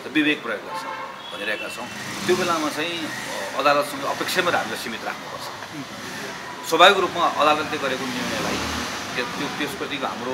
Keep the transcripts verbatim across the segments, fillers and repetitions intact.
विवेक प्रयोग गर्छ भनिरहेका छौँ त्यो बेलामा चाहिँ अदालतसँग अपेक्षामै हामीलाई सीमित राख्नुपर्छ स्वाभाविक रूपमा अदालतले गरेको निर्णयलाई त्यो त्यसप्रतिको हाम्रो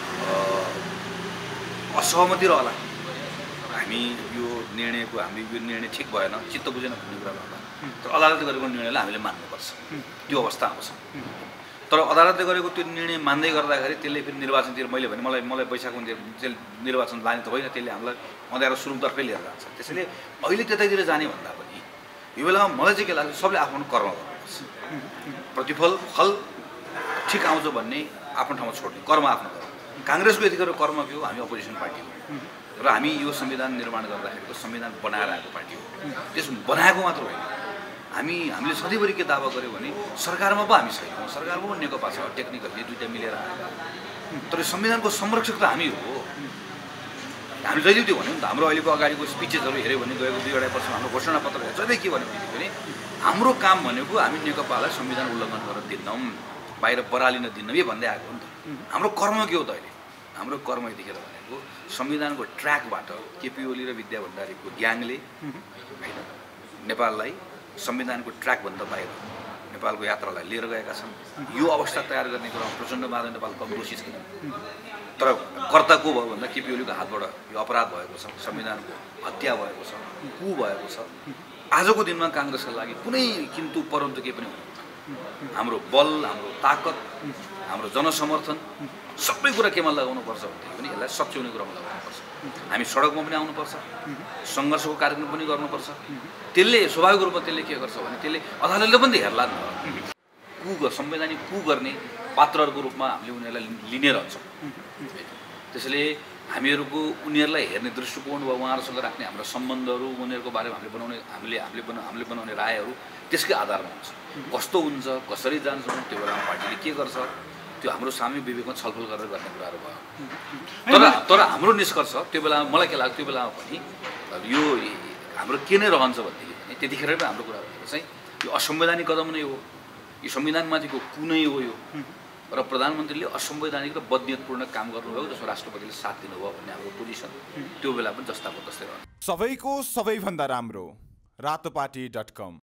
असहमति रहला हामी यो निर्णयको हामी यो निर्णय ठिक भएन चित्त बुझेन भन्ने कुरा रहला तर अदालतले गरेको निर्णयलाई हामीले मान्नुपर्छ त्यो अवस्था आउँछ तर अदालतले गरेको त्यो निर्णय मान्दै गर्दाखेरि त्यसले फेरि निर्वाचनतिर मैले भने मलाई मलाई वैशाखमा निर्वाचन लाने त होइन त्यसले हामीलाई अँध्यारो सुरुङतर्फै लिएर जान्छ त्यसैले अहिले त्यतैतिर जाने भन्दा पनि यो बेलामा मलाई चाहिँ के लाग्छ सबले आफ्नो कर्म गर्नुपर्छ प्रतिफल फल ठिक आउँछ भन्ने आफ्नो ठाउँमा छोड्ने कर्म आफ्नो गर्नु काङ्ग्रेसको यतिखेर कर्म के हो हामी अपोजिसन पार्टी हो र हामी यो संविधान निर्माण गर्दाखेरिको संविधान बनाएर आएको पार्टी हो त्यस बनाएको मात्र होइन हामी हामीले सधैँभरि के दावा गऱ्यौँ भने सरकारमा पो हामी छैनौँ सरकारमा पो नेकपा छ टेक्निकली दुईवटा मिलेर आएका तर संविधानको संरक्षक त हामी हो हामी जहिले त्यो भन्यौँ नि त हाम्रो अहिलेको अगाडिको स्पिचेसहरू हेऱ्यो भने गएको दुई अढाई वर्षमा हाम्रो घोषणापत्र जहिले के भन्यो भने हाम्रो काम भनेको हामी नेकपालाई संविधान उल्लङ्घन गर्न दिन्नौँ बाहिर बरालिन दिन्नौँ यही भन्दै आएको हो नि त हाम्रो कर्म के हो त अहिले हाम्रो कर्म यतिखेर भनेको संविधानको ट्र्याकबाट केपी ओली र विद्या भण्डारीको ग्याङले होइन नेपाललाई संविधानको ट्र्याकभन्दा बाहिर नेपालको यात्रालाई लिएर गएका छन् यो अवस्था तयार गर्ने कुरामा प्रचण्ड माधव नेपाल कम दोषी छैन तर कर्ता को भयो भन्दा केपी ओलीको हातबाट यो अपराध भएको छ संविधानको हत्या भएको छ कु भएको छ आजको दिनमा काङ्ग्रेसका लागि कुनै किन्तु परन्तु केही पनि हुँदैन हाम्रो बल हाम्रो ताकत हाम्रो जनसमर्थन सबै कुरा केमा लगाउनुपर्छ भन्दाखेरि पनि यसलाई सच्याउने कुरामा लगाउनुपर्छ हामी सडकमा पनि आउनुपर्छ सङ्घर्षको कार्यक्रम पनि गर्नुपर्छ त्यसले स्वाभाविक रूपमा त्यसले के गर्छ भने त्यसले अदालतले पनि हेर्ला नि कु संवैधानिक कु गर्ने पात्रहरूको रूपमा हामीले उनीहरूलाई लिने रहन्छौँ त्यसैले हामीहरूको उनीहरूलाई हेर्ने दृष्टिकोण वा उहाँहरूसँग राख्ने हाम्रो सम्बन्धहरू उनीहरूको बारेमा हामीले बनाउने हामीले हामीले बना हामीले बनाउने रायहरू त्यसकै आधारमा हुन्छ कस्तो हुन्छ कसरी जान्छौँ त्यो बेलामा पार्टीले के गर्छ त्यो हाम्रो सामूहिक विवेकमा छलफल गरेर गर्ने कुराहरू भयो तर तर हाम्रो निष्कर्ष त्यो बेलामा मलाई के लाग्छ त्यो बेलामा पनि यो हाम्रो के नै रहन्छ भनेदेखि भने त्यतिखेर पनि हाम्रो कुरा भनेको चाहिँ यो असंवैधानिक कदम नै हो यो संविधानमाथिको कुनै हो यो र प्रधानमन्त्रीले असंवैधानिक र बदनियतपूर्ण काम गर्नुभयो जसमा राष्ट्रपतिले साथ दिनुभयो भन्ने हाम्रो पोजिसन त्यो बेला पनि जस्ताको तस्तै रहन्छ सबैको सबैभन्दा राम्रो रातोपाटी डट कम